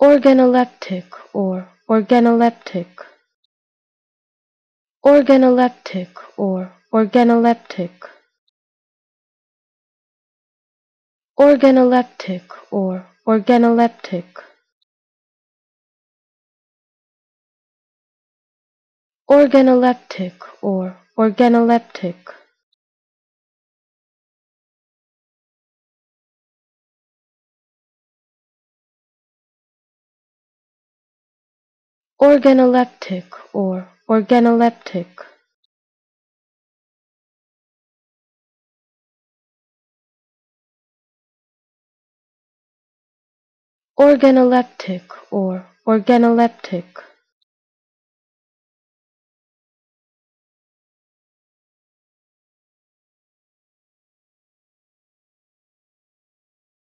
Organoleptic or organoleptic. Organoleptic or organoleptic. Organoleptic or organoleptic. Organoleptic or organoleptic. Organoleptic or organoleptic. Organoleptic or organoleptic.